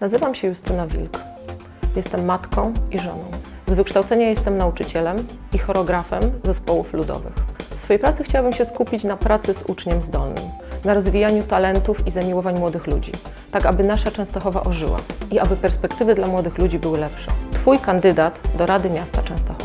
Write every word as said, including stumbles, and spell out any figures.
Nazywam się Justyna Wilk. Jestem matką i żoną. Z wykształcenia jestem nauczycielem i choreografem zespołów ludowych. W swojej pracy chciałabym się skupić na pracy z uczniem zdolnym, na rozwijaniu talentów i zamiłowań młodych ludzi, tak aby nasza Częstochowa ożyła i aby perspektywy dla młodych ludzi były lepsze. Twój kandydat do Rady Miasta Częstochowa.